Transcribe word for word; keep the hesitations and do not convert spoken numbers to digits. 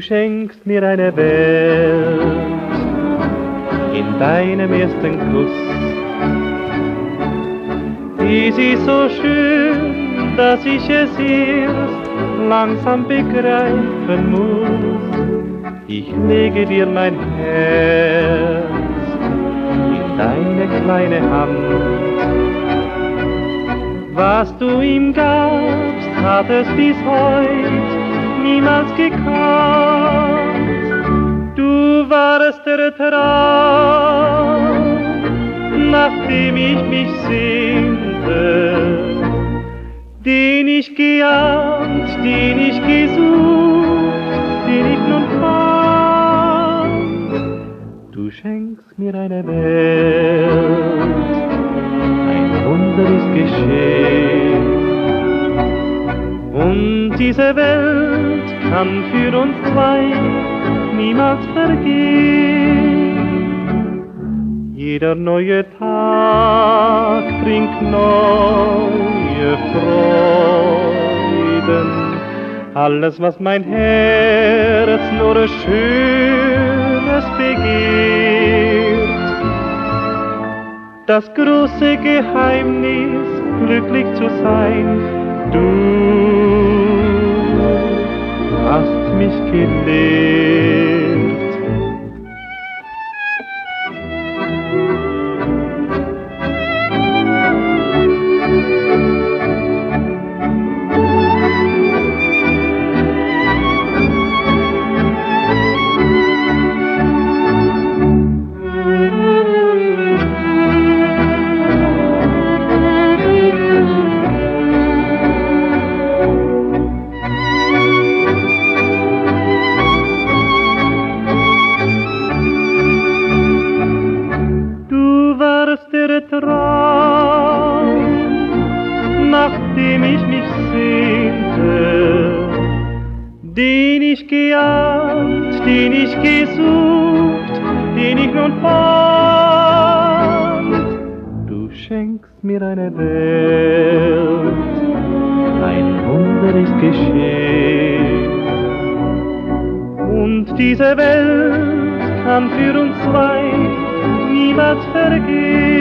schenkst mir eine Welt in deinem ersten Kuss. Dies ist so schön, dass ich es erst langsam begreifen muss. Ich lege dir mein Herz in deine kleine Hand. Was du ihm gabst, hat es bis heut niemals gekannt. Du warst der Traum, nach dem ich mich sehnte, den ich geahnt, den ich gesucht, den ich nun fand. Du schenkst mir eine Welt, ein Wunder ist geschehen, und diese Welt kann für uns zwei niemals vergehen. Jeder neue Tag bringt neue Freuden, alles was mein Herz nur Schönes begehrt. Das große Geheimnis, glücklich zu sein, du hast mich gelehrt. Der Traum, nach dem ich mich sehnte, den ich geahnt, den ich gesucht, den ich nun fand. Du schenkst mir eine Welt, ein Wunder ist geschehen, und diese Welt kann für uns zwei niemals vergehen.